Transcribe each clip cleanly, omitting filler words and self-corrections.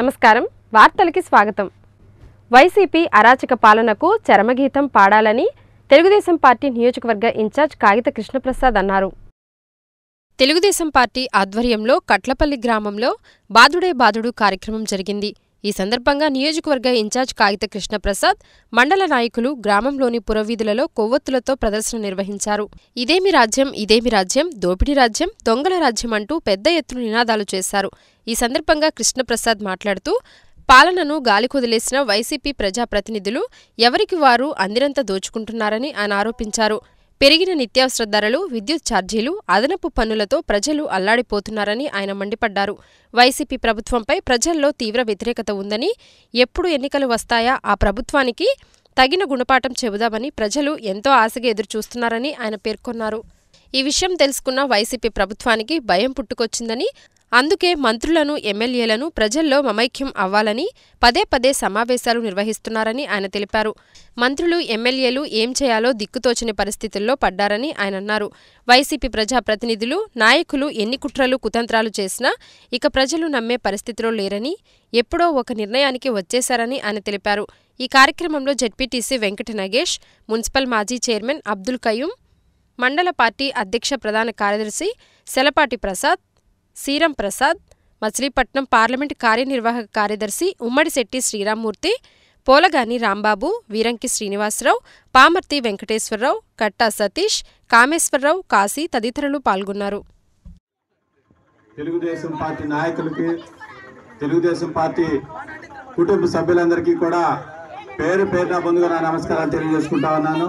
నమస్కారం వార్తలకి స్వాగతం. వైసీపీ అరాచక పాలనకు చరమగీతం పాడాలని తెలుగుదేశం పార్టీ నియోజకవర్గ ఇన్ఛార్జ్ కాగిత కృష్ణప్రసాద్ అన్నారు. తెలుగుదేశం పార్టీ ఆధ్వర్యంలో కట్లపల్లి గ్రామంలో బాదుడే బాదుడు కార్యక్రమం జరిగింది. ఈ సందర్భంగా నియోజకవర్గ ఇన్ఛార్జ్ కాగిత కృష్ణప్రసాద్, మండల నాయకులు గ్రామంలోని పురవీధులలో కొవ్వొత్తులతో ప్రదర్శన నిర్వహించారు. ఇదేమి రాజ్యం, ఇదేమి రాజ్యం, దోపిడీ రాజ్యం, దొంగల రాజ్యం అంటూ పెద్ద ఎత్తున నినాదాలు చేశారు. ఈ సందర్భంగా కృష్ణప్రసాద్ మాట్లాడుతూ, పాలనను గాలికొదిలేసిన వైసీపీ ప్రజాప్రతినిధులు ఎవరికి వారు అందినంత దోచుకుంటున్నారని ఆయన ఆరోపించారు. పెరిగిన నిత్యావసర ధరలు, విద్యుత్ ఛార్జీలు, అదనపు పన్నులతో ప్రజలు అల్లాడిపోతున్నారని ఆయన మండిపడ్డారు. వైసీపీ ప్రభుత్వంపై ప్రజల్లో తీవ్ర వ్యతిరేకత ఉందని, ఎప్పుడు ఎన్నికలు వస్తాయా ఆ ప్రభుత్వానికి తగిన గుణపాఠం చెబుదామని ప్రజలు ఎంతో ఆశగా ఎదురుచూస్తున్నారని ఆయన పేర్కొన్నారు. ఈ విషయం తెలుసుకున్న వైసీపీ ప్రభుత్వానికి భయం పుట్టుకొచ్చిందని, అందుకే మంత్రులను, ఎమ్మెల్యేలను ప్రజల్లో మమైక్యం అవ్వాలని పదే పదే సమావేశాలు నిర్వహిస్తున్నారని ఆయన తెలిపారు. మంత్రులు, ఎమ్మెల్యేలు ఏం చేయాలో దిక్కుతోచని పరిస్థితుల్లో పడ్డారని ఆయన అన్నారు. వైసీపీ ప్రజాప్రతినిధులు, నాయకులు ఎన్ని కుట్రలు, కుతంత్రాలు చేసినా ఇక ప్రజలు నమ్మే పరిస్థితిలో లేరని, ఎప్పుడో ఒక నిర్ణయానికి వచ్చేశారని ఆయన తెలిపారు. ఈ కార్యక్రమంలో జెడ్పీటీసీ వెంకట నగేష్, మున్సిపల్ మాజీ చైర్మన్ అబ్దుల్ కయూం, మండల పార్టీ అధ్యక్ష ప్రధాన కార్యదర్శి సెలపాటి ప్రసాద్, సీరం ప్రసాద్, మచిలీపట్నం పార్లమెంటు కార్యనిర్వాహక కార్యదర్శి ఉమ్మడిశెట్టి శ్రీరామ్మూర్తి, పోలగాని రాంబాబు, వీరంకి శ్రీనివాసరావు, పామర్తి వెంకటేశ్వరరావు, కట్టా సతీష్, కామేశ్వరరావు, కాశీ తదితరులు పాల్గొన్నారు. తెలుగుదేశం పార్టీ నాయకులకి, తెలుగుదేశం పార్టీ కుటుంబ సభ్యులందరికీ కూడా పేరు పేరున ముందుగా నా నమస్కారాలు తెలియజేసుకుంటా ఉన్నాను.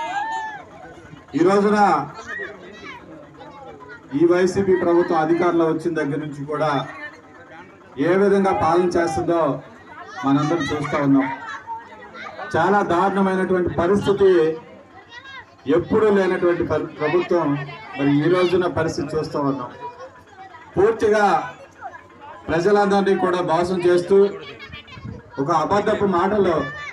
ఈ రోజున ఈ వైసీపీ ప్రభుత్వం అధికారంలో వచ్చిన దగ్గర నుంచి కూడా ఏ విధంగా పాలన చేస్తుందో మనందరం చూస్తూ ఉన్నాం. చాలా దారుణమైనటువంటి పరిస్థితి, ఎప్పుడూ లేనటువంటి ప్రభుత్వం మరి ఈ రోజున పరిస్థితి చూస్తూ ఉన్నాం. పూర్తిగా ప్రజలందరినీ కూడా మోసం చేస్తూ ఒక అబద్ధపు మాటలో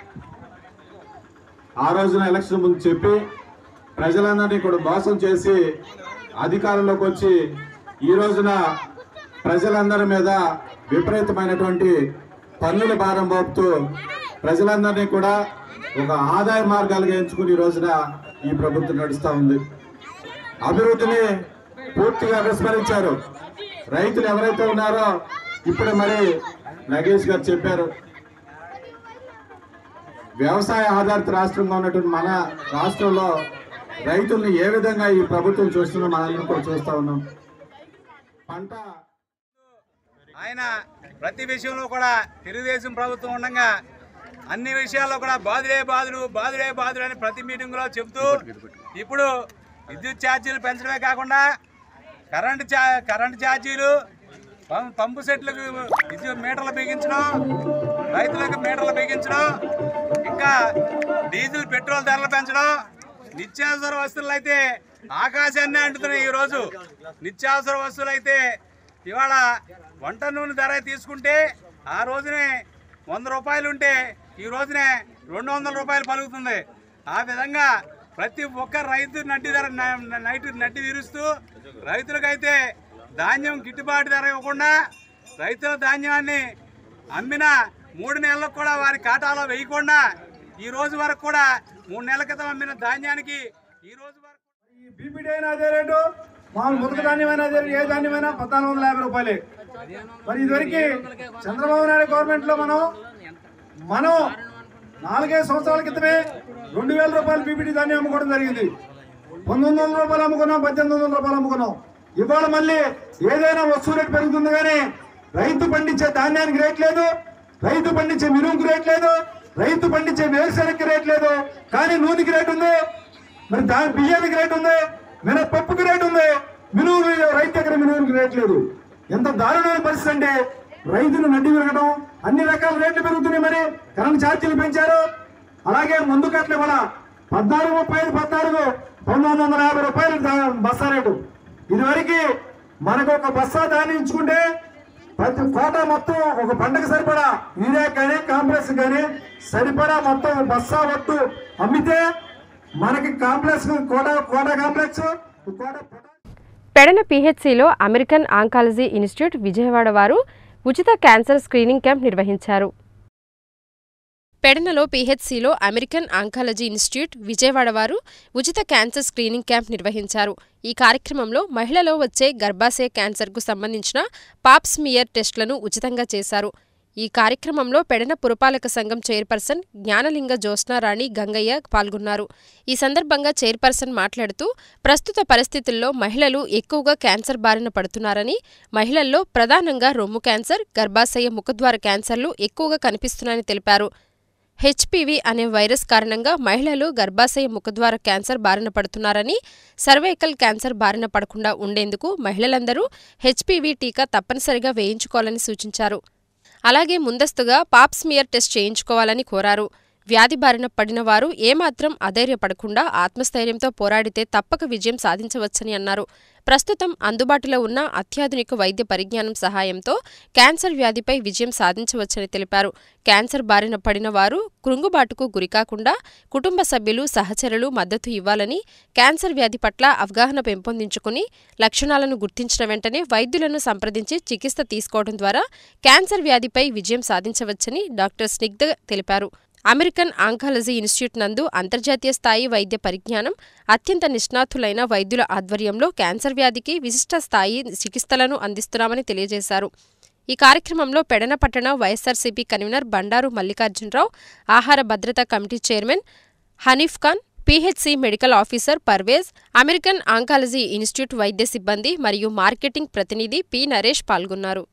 ఆ రోజున ఎలక్షన్ ముందు చెప్పి ప్రజలందరినీ కూడా మోసం చేసి అధికారంలోకి వచ్చి ఈ రోజున ప్రజలందరి మీద విపరీతమైనటువంటి పన్నుల భారం మోపుతూ ప్రజలందరినీ కూడా ఒక ఆదాయ మార్గాలుగా ఎంచుకుని ఈ రోజున ఈ ప్రభుత్వం నడుస్తూ ఉంది. అభివృద్ధిని పూర్తిగా విస్మరించారు. రైతులు ఎవరైతే ఉన్నారో ఇప్పుడు మరి నగేష్ గారు చెప్పారు, వ్యవసాయ ఆధారిత రాష్ట్రంగా ఉన్నటువంటి మన రాష్ట్రంలో రైతుల్ని ఏ విధంగా ఈ ప్రభుత్వం చూస్తుందో మనందరం కూడా చూస్తూ ఉన్నాం. పంట ఆయన ప్రతి విషయంలో కూడా తెలుగుదేశం ప్రభుత్వం ఉండగా అన్ని విషయాల్లో కూడా బాదుడే బాదుడు, బాదుడే బాదుడు అని ప్రతి మీటింగ్లో చెబుతూ ఇప్పుడు విద్యుత్ ఛార్జీలు పెంచడమే కాకుండా కరెంటు ఛార్జీలు, పంపు సెట్లకు విద్యుత్ మీటర్లు బిగించడం, రైతులకు మీటర్లు బిగించడం, ఇంకా డీజిల్ పెట్రోల్ ధరలు పెంచడం, నిత్యావసర వస్తువులు అయితే ఆకాశాన్ని అంటున్నాయి. ఈరోజు నిత్యావసర వస్తువులు అయితే ఇవాళ వంట నూనె ధర తీసుకుంటే ఆ రోజునే 100 రూపాయలు ఉంటే ఈ రోజునే 200 రూపాయలు పలుకుతుంది. ఆ విధంగా ప్రతి ఒక్క రైతు నడ్డి విరుస్తూ రైతులకైతే ధాన్యం గిట్టుబాటు ధర ఇవ్వకుండా రైతుల ధాన్యాన్ని అమ్మిన 3 నెలలకు కూడా వారి ఖాతాలో వేయకుండా ఈ రోజు వరకు కూడా 3 నెలల క్రితం అమ్మిన ధాన్యానికి ఈ రోజు వరకు బీపీటీ అయినా అదే రేటు, మామూలు ముతక ధాన్యమైనా అదే రేటు, ఏ ధాన్యమైనా 1450 రూపాయలే. మరి ఇదివరకు చంద్రబాబు నాయుడు గవర్నమెంట్లో మనం 4-5 సంవత్సరాల క్రితమే 2000 రూపాయలు బీపీటీ ధాన్యం అమ్ముకోవడం జరిగింది. 1900 రూపాయలు అమ్ముకున్నాం, 1800 రూపాయలు అమ్ముకున్నాం. ఇవాళ మళ్ళీ ఏదైనా వస్తువు రేటు పెరుగుతుంది కానీ రైతు పండించే ధాన్యానికి రేట్ లేదు, రైతు పండించే మినుముకి రేట్ లేదు, రైతు పండించే వేరుశెనగకి రేట్ లేదు. కానీ నూనెకి రేటు ఉంది, మరి బియ్యానికి రేటు ఉంది, మినపప్పుకి రేటు ఉంది, మినుము రైతు దగ్గర మినుముకి రేట్ లేదు. ఎంత దారుణమైన పరిస్థితి అంటే రైతులు నడ్డి విరగడం, అన్ని రకాల రేట్లు పెరుగుతున్నాయి. మరి కరెంట్ ఛార్జీలు పెంచారు. అలాగే ముందు కట్ల వల్ల 14.35, 1950 రూపాయలు బస్సా రేటు. ఇదివరకు మనకు ఒక బస్సా ధాన్యం ఇచ్చుకుంటే ప్రతి కోట మొత్తం ఒక పంటకు సరిపడా యూరియా కానీ కాంప్లెక్స్ కానీ సరిపడా మొత్తం బస్సా వట్టు అమ్మితే మనకి కాంప్లెక్స్ కోట కాంప్లెక్స్ పెడన పీహెచ్సీలో అమెరికన్ ఆంకాలజీ ఇన్స్టిట్యూట్ విజయవాడ వారు ఉచిత క్యాన్సర్ స్క్రీనింగ్ క్యాంప్ నిర్వహించారు. పెడనలో పీహెచ్సీలో అమెరికన్ ఆంకాలజీ ఇన్స్టిట్యూట్ విజయవాడ వారు ఉచిత క్యాన్సర్ స్క్రీనింగ్ క్యాంప్ నిర్వహించారు. ఈ కార్యక్రమంలో మహిళలో వచ్చే గర్భాశయ క్యాన్సర్కు సంబంధించిన పాప్స్మియర్ టెస్టులను ఉచితంగా చేశారు. ఈ కార్యక్రమంలో పెడన పురపాలక సంఘం చైర్పర్సన్ జ్ఞానలింగ జ్యోత్స్నారాణి గంగయ్య పాల్గొన్నారు. ఈ సందర్భంగా చైర్పర్సన్ మాట్లాడుతూ ప్రస్తుత పరిస్థితుల్లో మహిళలు ఎక్కువగా క్యాన్సర్ బారిన పడుతున్నారని, మహిళల్లో ప్రధానంగా రొమ్ము క్యాన్సర్, గర్భాశయ ముఖద్వార క్యాన్సర్లు ఎక్కువగా కనిపిస్తున్నాయని తెలిపారు. హెచ్పివి అనే వైరస్ కారణంగా మహిళలు గర్భాశయ ముఖద్వార క్యాన్సర్ బారిన పడుతున్నారని, సర్వైకల్ క్యాన్సర్ బారిన పడకుండా ఉండేందుకు మహిళలందరూ హెచ్పివి టీకా తప్పనిసరిగా వేయించుకోవాలని సూచించారు. అలాగే ముందస్తుగా పాప్స్మియర్ టెస్ట్ చేయించుకోవాలని కోరారు. వ్యాధి బారిన పడిన వారు ఏమాత్రం అధైర్యపడకుండా ఆత్మస్థైర్యంతో పోరాడితే తప్పక విజయం సాధించవచ్చని అన్నారు. ప్రస్తుతం అందుబాటులో ఉన్న అత్యాధునిక వైద్య పరిజ్ఞానం సహాయంతో క్యాన్సర్ వ్యాధిపై విజయం సాధించవచ్చని తెలిపారు. క్యాన్సర్ బారిన పడిన వారు కృంగుబాటుకు గురికాకుండా కుటుంబ సభ్యులు, సహచరులు మద్దతు ఇవ్వాలని, క్యాన్సర్ వ్యాధి పట్ల అవగాహన పెంపొందించుకుని లక్షణాలను గుర్తించిన వెంటనే వైద్యులను సంప్రదించి చికిత్స తీసుకోవడం ద్వారా క్యాన్సర్ వ్యాధిపై విజయం సాధించవచ్చని డాక్టర్ స్నిగ్ధ తెలిపారు. అమెరికన్ ఆంకాలజీ ఇన్స్టిట్యూట్ నందు అంతర్జాతీయ స్థాయి వైద్య పరిజ్ఞానం, అత్యంత నిష్ణాతులైన వైద్యుల ఆధ్వర్యంలో క్యాన్సర్ వ్యాధికి విశిష్ట స్థాయి చికిత్సలను అందిస్తున్నామని తెలియజేశారు. ఈ కార్యక్రమంలో పెడన పట్టణ వైఎస్ఆర్సీపీ కన్వీనర్ బండారు మల్లికార్జునరావు, ఆహార భద్రతా committee chairman Hanif Khan, PHC medical officer Parvez, American oncology institute వైద్య సిబ్బంది మరియు మార్కెటింగ్ ప్రతినిధి పి నరేష్ పాల్గొన్నారు.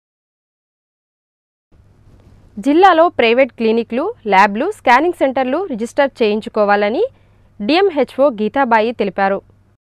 జిల్లాలో ప్రైవేట్ క్లినిక్లు, ల్యాబ్లు, స్కానింగ్ సెంటర్లు రిజిస్టర్ చేయించుకోవాలని డిఎంహెచ్ఓ గీతాబాయి తెలిపారు.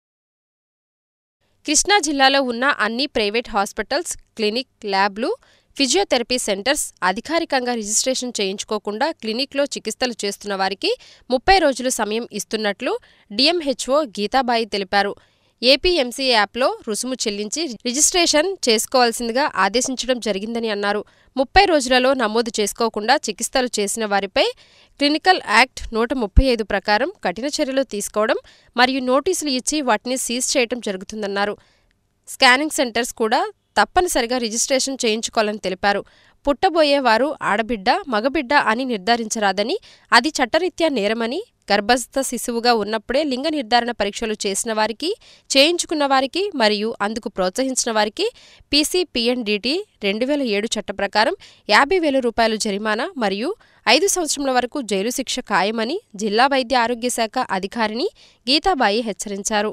కృష్ణా జిల్లాలో ఉన్న అన్ని ప్రైవేట్ హాస్పిటల్స్, క్లినిక్, ల్యాబ్లు, ఫిజియోథెరపీ సెంటర్స్ అధికారికంగా రిజిస్ట్రేషన్ చేయించుకోకుండా క్లినిక్లో చికిత్సలు చేస్తున్న వారికి 30 రోజులు సమయం ఇస్తున్నట్లు డిఎంహెచ్ఓ గీతాబాయి తెలిపారు. ఏపీఎంసీ యాప్లో రుసుము చెల్లించి రిజిస్ట్రేషన్ చేసుకోవాల్సిందిగా ఆదేశించడం జరిగిందని అన్నారు. 30 రోజులలో నమోదు చేసుకోకుండా చికిత్సలు చేసిన వారిపై క్లినికల్ యాక్ట్ 135 ప్రకారం కఠిన చర్యలు తీసుకోవడం మరియు నోటీసులు ఇచ్చి వాటిని సీజ్ చేయడం జరుగుతుందన్నారు. స్కానింగ్ సెంటర్స్ కూడా తప్పనిసరిగా రిజిస్ట్రేషన్ చేయించుకోవాలని తెలిపారు. పుట్టబోయేవారు ఆడబిడ్డ, మగబిడ్డ అని నిర్ధారించరాదని, అది చట్టరీత్యా నేరమని, గర్భస్థ శిశువుగా ఉన్నప్పుడే లింగ నిర్ధారణ పరీక్షలు చేసిన వారికి, చేయించుకున్న వారికి మరియు అందుకు ప్రోత్సహించిన వారికి పీసీపీఎన్డీటీ 2007 చట్ట ప్రకారం 50,000 రూపాయలు జరిమానా మరియు 5 సంవత్సరముల వరకు జైలు శిక్ష ఖాయమని జిల్లా వైద్య ఆరోగ్య శాఖ అధికారిని గీతాబాయి హెచ్చరించారు.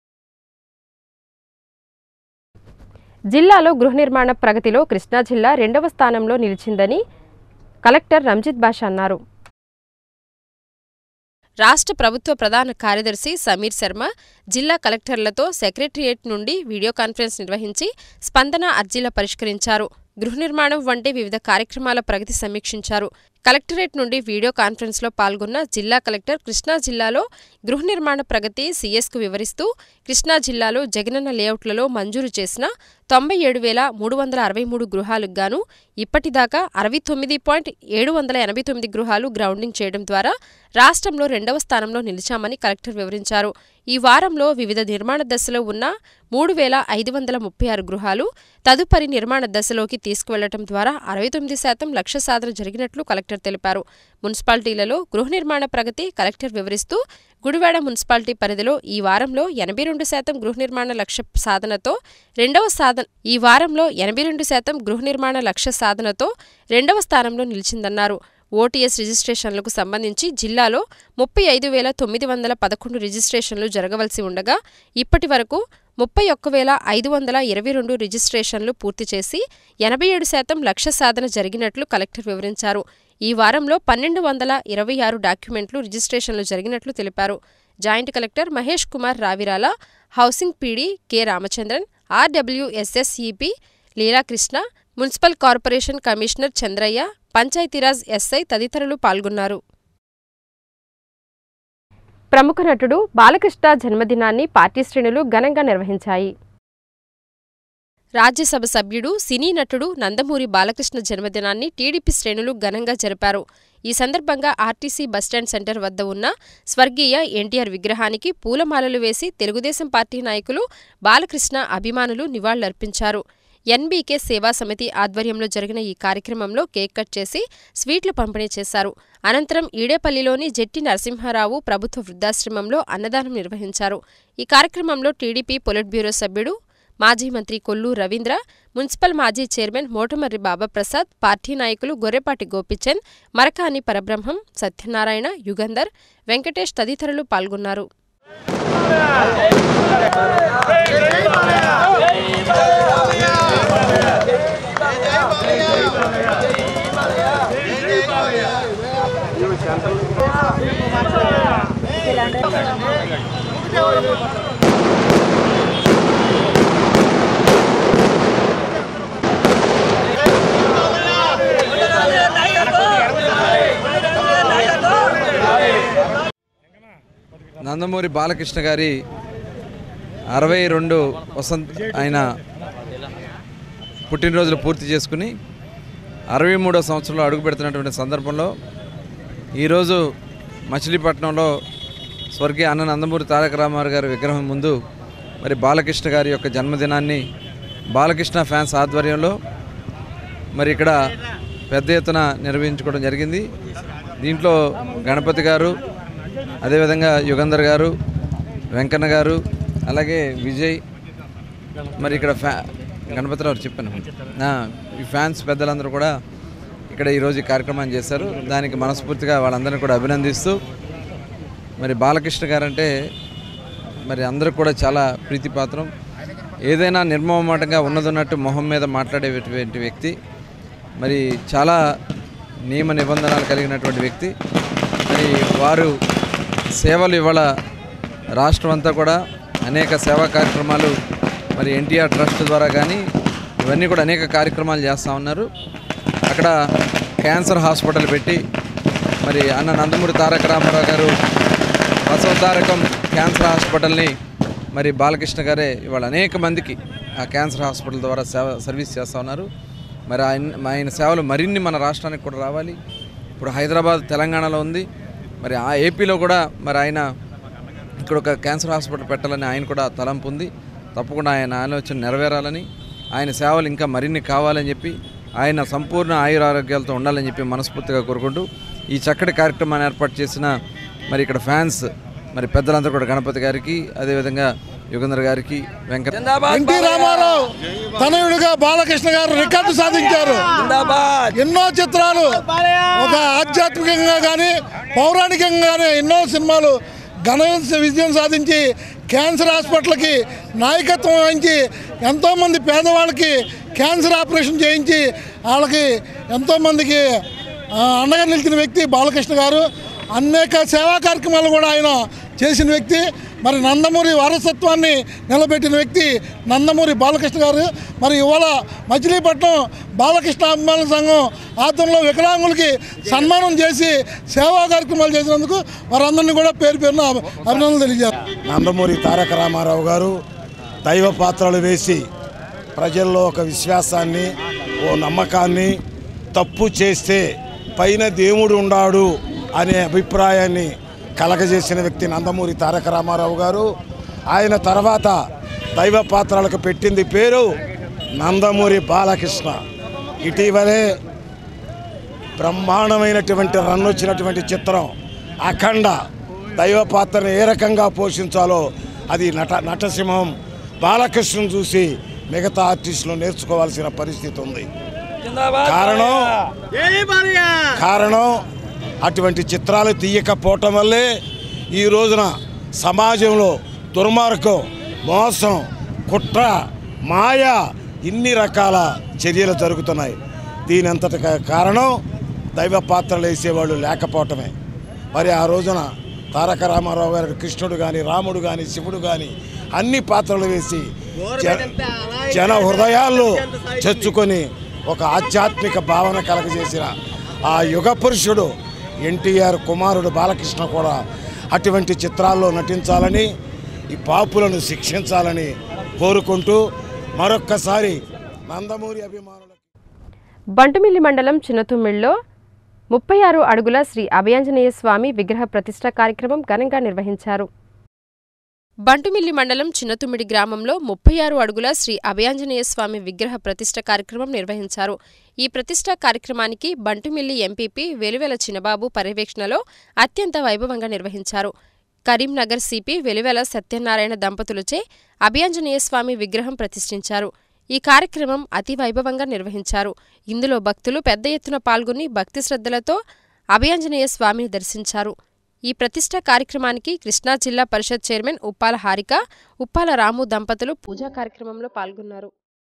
జిల్లాలో గృహ నిర్మాణ ప్రగతిలో కృష్ణా జిల్లా 2వ స్థానంలో నిలిచిందని కలెక్టర్ రంజిత్ బాషా అన్నారు. రాష్ట్ర ప్రభుత్వ ప్రధాన కార్యదర్శి సమీర్ శర్మ జిల్లా కలెక్టర్లతో సెక్రటరియేట్ నుండి వీడియో కాన్ఫరెన్స్ నిర్వహించి స్పందన అర్జీల పరిష్కరించారు. గృహ నిర్మాణం వంటి వివిధ కార్యక్రమాల ప్రగతి సమీక్షించారు. కలెక్టరేట్ నుండి వీడియో కాన్ఫరెన్స్లో పాల్గొన్న జిల్లా కలెక్టర్ కృష్ణా జిల్లాలో గృహ నిర్మాణ ప్రగతి సీఎస్కు వివరిస్తూ కృష్ణా జిల్లాలో జగనన్న లేఅవుట్లలో మంజూరు చేసిన 97,363 గృహాలకు గాను ఇప్పటిదాకా 69.789 గృహాలు గ్రౌండింగ్ చేయడం ద్వారా రాష్ట్రంలో 2వ స్థానంలో నిలిచామని కలెక్టర్ వివరించారు. ఈ వారంలో వివిధ నిర్మాణ దశలో ఉన్న 3,536 గృహాలు తదుపరి నిర్మాణ దశలోకి తీసుకువెళ్లడం ద్వారా 69% లక్ష్య సాధన జరిగినట్లు కలెక్టర్ తెలిపారు. మున్సిపాలిటీలలో గృహ నిర్మాణ ప్రగతి కలెక్టర్ వివరిస్తూ గుడివాడ మున్సిపాలిటీ పరిధిలో ఈ వారంలో 82% గృహ నిర్మాణ లక్ష్య సాధనతో రెండవ స్థానంలో నిలిచిందన్నారు. ఓటీఎస్ రిజిస్ట్రేషన్లకు సంబంధించి జిల్లాలో 35,911 రిజిస్ట్రేషన్లు జరగవలసి ఉండగా ఇప్పటి వరకు 31,522 రిజిస్ట్రేషన్లు పూర్తి చేసి 87% లక్ష్య సాధన జరిగినట్లు కలెక్టర్ వివరించారు. ఈ వారంలో 1,226 డాక్యుమెంట్లు రిజిస్ట్రేషన్లు జరిగినట్లు తెలిపారు. Joint collector Mahesh Kumar Ravirala, housing PD K Ramachandran, RWSSEP Leelakrishna, municipal corporation commissioner Chandraiah, Panchayati Raj SI తదితరులు పాల్గొన్నారు. ప్రముఖ నటుడు బాలకృష్ణ జన్మదినాన్ని పార్టీ శ్రేణులు ఘనంగా నిర్వహించాయి. రాజ్యసభ సభ్యుడు, సినీ నటుడు నందమూరి బాలకృష్ణ జన్మదినాన్ని టీడీపీ శ్రేణులు ఘనంగా జరిపారు. ఈ సందర్భంగా ఆర్టీసీ బస్టాండ్ సెంటర్ వద్ద ఉన్న స్వర్గీయ ఎన్టీఆర్ విగ్రహానికి పూలమాలలు వేసి తెలుగుదేశం పార్టీ నాయకులు, బాలకృష్ణ అభిమానులు నివాళులర్పించారు. ఎన్బీకే సేవా సమితి ఆధ్వర్యంలో జరిగిన ఈ కార్యక్రమంలో కేక్ కట్ చేసి స్వీట్లు పంపిణీ చేశారు. అనంతరం ఈడేపల్లిలోని జెట్టి నరసింహారావు ప్రభుత్వ వృద్ధాశ్రమంలో అన్నదానం నిర్వహించారు. ఈ కార్యక్రమంలో టీడీపీ పొలిట్ బ్యూరో సభ్యుడు మాజీ మంత్రి కొల్లు రవీంద్ర, మున్సిపల్ మాజీ చైర్మన్ మోటమర్రి బాబాప్రసాద్, పార్టీ నాయకులు గొర్రెపాటి గోపిచంద్, మరకాని పరబ్రహ్మం, సత్యనారాయణ, యుగంధర్, వెంకటేష్ తదితరులు పాల్గొన్నారు. నందమూరి బాలకృష్ణ గారి 62 వసంత ఆయన పుట్టినరోజులు పూర్తి చేసుకుని 63వ సంవత్సరంలో అడుగు పెడుతున్నటువంటి సందర్భంలో ఈరోజు మచిలీపట్నంలో స్వర్గీయ అన్న నందమూరి తారక రామారావు గారి విగ్రహం ముందు మరి బాలకృష్ణ గారి యొక్క జన్మదినాన్ని బాలకృష్ణ ఫ్యాన్స్ ఆధ్వర్యంలో మరి ఇక్కడ పెద్ద ఎత్తున నిర్వహించుకోవడం జరిగింది. దీంట్లో గణపతి గారు, అదేవిధంగా యుగంధర్ గారు, వెంకన్న గారు, అలాగే విజయ్, మరి ఇక్కడ గణపతిరావు చెప్పాను ఈ ఫ్యాన్స్ పెద్దలందరూ కూడా ఇక్కడ ఈరోజు ఈ కార్యక్రమాన్ని చేశారు. దానికి మనస్ఫూర్తిగా వాళ్ళందరినీ కూడా అభినందిస్తూ, మరి బాలకృష్ణ గారంటే మరి అందరూ కూడా చాలా ప్రీతిపాత్రం. ఏదైనా నిర్మమాటంగా ఉన్నదన్నట్టు మొహం మీద మాట్లాడేటువంటి వ్యక్తి, మరి చాలా నియమ నిబంధనలు కలిగినటువంటి వ్యక్తి. మరి వారు సేవలు ఇవాళ రాష్ట్రం అంతా కూడా అనేక సేవా కార్యక్రమాలు మరి ఎన్టీఆర్ ట్రస్ట్ ద్వారా కానీ ఇవన్నీ కూడా అనేక కార్యక్రమాలు చేస్తూ ఉన్నారు. అక్కడ క్యాన్సర్ హాస్పిటల్ పెట్టి మరి అన్న నందమూరి తారక రామారావు గారు బసవతారకం క్యాన్సర్ హాస్పిటల్ని మరి బాలకృష్ణ గారే ఇవాళ అనేక మందికి ఆ క్యాన్సర్ హాస్పిటల్ ద్వారా సర్వీస్ చేస్తూ ఉన్నారు. మరి ఆయన సేవలు మరిన్ని మన రాష్ట్రానికి కూడా రావాలి. ఇప్పుడు హైదరాబాద్, తెలంగాణలో ఉంది, మరి ఆ ఏపీలో కూడా మరి ఆయన ఇక్కడ ఒక క్యాన్సర్ హాస్పిటల్ పెట్టాలని ఆయన కూడా తలంపు ఉంది. తప్పకుండా ఆయన ఆలోచన నెరవేరాలని, ఆయన సేవలు ఇంకా మరిన్ని కావాలని చెప్పి, ఆయన సంపూర్ణ ఆయురారోగ్యాలతో ఉండాలని చెప్పి మనస్ఫూర్తిగా కోరుకుంటూ ఈ చక్కటి కార్యక్రమాన్ని ఏర్పాటు చేసిన మరి ఇక్కడ ఫ్యాన్స్ మరి పెద్దలందరూ కూడా గణపతి గారికి, అదేవిధంగా యుగంధర్ గారికి, ఎన్టీ రామారావు తనయుడిగా బాలకృష్ణ గారు రికార్డు సాధించారు. ఎన్నో చిత్రాలు ఒక ఆధ్యాత్మికంగా కానీ పౌరాణికంగా కానీ ఎన్నో సినిమాలు ఘన విజయం సాధించి క్యాన్సర్ హాస్పిటల్కి నాయకత్వం వహించి ఎంతోమంది పేదవాళ్ళకి క్యాన్సర్ ఆపరేషన్ చేయించి వాళ్ళకి ఎంతోమందికి అండగా నిలిచిన వ్యక్తి బాలకృష్ణ గారు. అనేక సేవా కార్యక్రమాలు కూడా ఆయన చేసిన వ్యక్తి. మరి నందమూరి వారసత్వాన్ని నిలబెట్టిన వ్యక్తి నందమూరి బాలకృష్ణ గారు. మరి ఇవాళ మచిలీపట్నం బాలకృష్ణ అభిమాన సంఘం ఆధ్వర్యంలో వికలాంగులకి సన్మానం చేసి సేవా కార్యక్రమాలు చేసినందుకు వారందరినీ కూడా పేరు పేరున అభినందనలు తెలియజేస్తారు. నందమూరి తారక రామారావు గారు దైవ పాత్రలు వేసి ప్రజల్లో ఒక విశ్వాసాన్ని, ఓ నమ్మకాన్ని, తప్పు చేస్తే పైన దేవుడు ఉన్నాడు అనే అభిప్రాయాన్ని కలగజేసిన వ్యక్తి నందమూరి తారక రామారావు గారు. ఆయన తర్వాత దైవ పాత్రలకు పెట్టింది పేరు నందమూరి బాలకృష్ణ. ఇటీవలే బ్రహ్మాండమైనటువంటి రన్ వచ్చినటువంటి చిత్రం అఖండ. దైవ పాత్రను ఏ రకంగా పోషించాలో అది నటసింహం బాలకృష్ణను చూసి మిగతా ఆర్టిస్టులు నేర్చుకోవాల్సిన పరిస్థితి ఉంది. కారణం అటువంటి చిత్రాలు తీయకపోవటం వల్లే ఈ రోజున సమాజంలో దుర్మార్గం, మోసం, కుట్ర, మాయ ఇన్ని రకాల చర్యలు జరుగుతున్నాయి. దీని అంతటి కారణం దైవ పాత్రలు వేసేవాళ్ళు లేకపోవటమే. మరి ఆ రోజున తారక రామారావు గారు కృష్ణుడు కానీ, రాముడు కానీ, శివుడు కానీ అన్ని పాత్రలు వేసి జన హృదయాల్లో చచ్చుకొని ఒక ఆధ్యాత్మిక భావన కలగజేసిన ఆ యుగ పురుషుడు ఎన్టీఆర్ కుమారుడు బాలకృష్ణ కూడా అటువంటి చిత్రాల్లో నటించాలని, ఈ పాపులను శిక్షించాలని కోరుకుంటూ మరొక్కసారి నందమూరి అభిమానులు. బంటుమిల్లి మండలం చిన్నతుమ్మిళ్ళలో 36 అడుగుల శ్రీ అభయాంజనేయ స్వామి విగ్రహ ప్రతిష్ఠ కార్యక్రమం ఘనంగా నిర్వహించారు. బంటుమిల్లి మండలం చిన్నతుమ్మిడి గ్రామంలో 36 అడుగుల శ్రీ అభయాంజనేయ స్వామి విగ్రహ ప్రతిష్ఠ కార్యక్రమం నిర్వహించారు. ఈ ప్రతిష్ఠా కార్యక్రమానికి బంటుమిల్లి ఎంపీపీ వెలువెల చిన్నబాబు పర్యవేక్షణలో అత్యంత వైభవంగా నిర్వహించారు. కరీంనగర్ సిపి వెలువెల సత్యనారాయణ దంపతులచే అభయాంజనేయ స్వామి విగ్రహం ప్రతిష్ఠించారు. ఈ కార్యక్రమం అతి వైభవంగా నిర్వహించారు. ఇందులో భక్తులు పెద్ద ఎత్తున పాల్గొని భక్తి శ్రద్ధలతో అభయాంజనేయ స్వామిని దర్శించారు. ఈ ప్రతిష్ఠ కార్యక్రమానికి కృష్ణా జిల్లా పరిషత్ చైర్మన్ ఉప్పాల హారిక, ఉప్పాల రాము దంపతులు పూజా కార్యక్రమంలో పాల్గొన్నారు.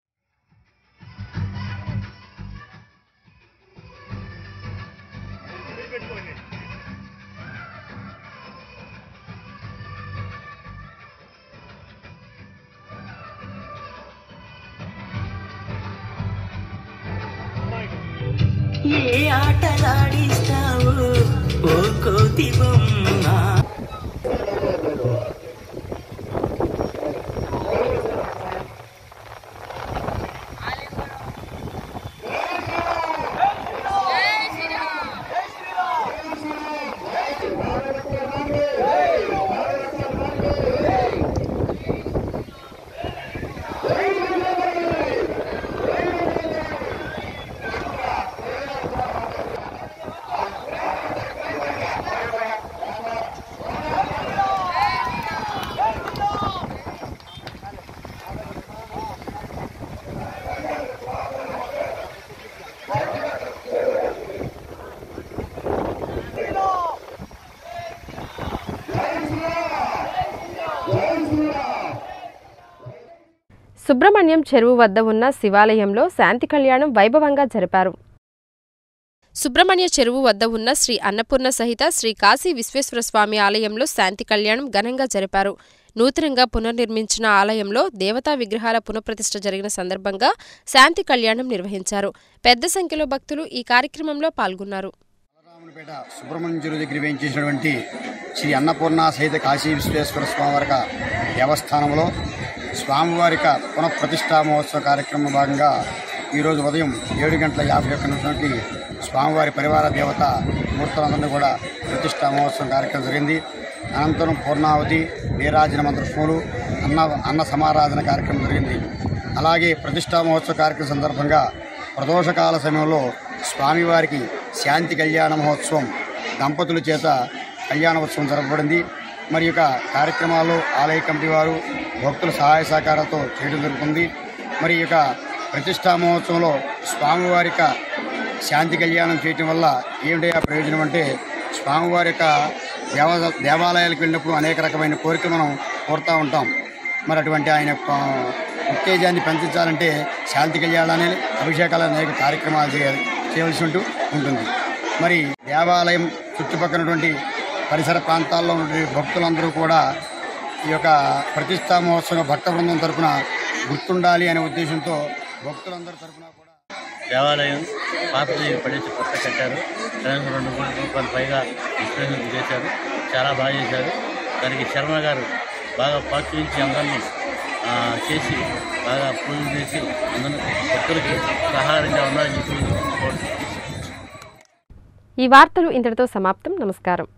ఏ ఆటలాడిస్తావు ఓ కోతి బొమ్మ సుబ్రహ్మణ్యం చెరువు వద్ద ఉన్న శివాలయంలో శాంతి కళ్యాణం వైభవంగా జరిపారు. సుబ్రహ్మణ్య చెరువు వద్ద ఉన్న శ్రీ అన్నపూర్ణ సహిత శ్రీ కాశీ విశ్వేశ్వర స్వామి ఆలయంలో శాంతి కళ్యాణం ఘనంగా జరిపారు. నూతనంగా పునర్నిర్మించిన ఆలయంలో దేవతా విగ్రహాల పునఃప్రతిష్ఠ జరిగిన సందర్భంగా శాంతి కళ్యాణం నిర్వహించారు. పెద్ద సంఖ్యలో భక్తులు ఈ కార్యక్రమంలో పాల్గొన్నారు. సుబ్రహ్మణ్యం చెరువు దగ్గర వేయించేసినటువంటి శ్రీ అన్నపూర్ణ సహిత కాశీ విశ్వేశ్వర స్వామివారిక దేవస్థానంలో స్వామివారిక పునఃప్రతిష్ఠా మహోత్సవ కార్యక్రమం భాగంగా ఈరోజు ఉదయం 7:51 స్వామివారి పరివార దేవత మూర్తులందరినీ కూడా ప్రతిష్ఠా మహోత్సవం కార్యక్రమం జరిగింది. అనంతరం పూర్ణావతి, నీరాజన మంత్రపూలు, అన్న సమారాధన కార్యక్రమం జరిగింది. అలాగే ప్రతిష్ఠా మహోత్సవ కార్యక్రమం సందర్భంగా ప్రదోషకాల సమయంలో స్వామివారికి శాంతి కళ్యాణ మహోత్సవం దంపతుల చేత కళ్యాణోత్సవం జరపబడింది. మరి యొక్క కార్యక్రమాల్లో ఆలయ కమిటీ వారు భక్తుల సహాయ సహకారాలతో చేయడం జరుగుతుంది. మరి యొక్క ప్రతిష్ఠా మహోత్సవంలో స్వామివారి యొక్క శాంతి కళ్యాణం చేయటం వల్ల ఏమిటా ప్రయోజనం అంటే, స్వామివారి యొక్క దేవాలయాలకు వెళ్ళినప్పుడు అనేక రకమైన కోరికలు మనం కోరుతూ ఉంటాం. మరి అటువంటి ఆయన ఉత్తేజాన్ని పెంచాలంటే శాంతి కళ్యాణాన్ని, అభిషేకాలు అనేక కార్యక్రమాలు చేయవలసి ఉంటుంది. మరి దేవాలయం చుట్టుపక్కలటువంటి పరిసర ప్రాంతాల్లో ఉన్న భక్తులందరూ కూడా ఈ యొక్క ప్రతిష్ఠా మహోత్సవం భక్త బృందం తరఫున గుర్తుండాలి అనే ఉద్దేశంతో భక్తులందరి తరఫున కూడా దేవాలయం పాతది పడేసి కొత్త కట్టారు. కనీసం 2 కోట్ల రూపాయలు పైగా విశ్లేషణ చేశారు. చాలా బాగా చేశారు. దానికి శర్మ గారు బాగా ప్రోత్సహించి అందరినీ చేసి బాగా పూజలు చేసి అందరినీ భక్తులకి సహాయంగా ఉన్నారని చెప్పి. ఈ వార్తలు ఇంతటితో సమాప్తం. నమస్కారం.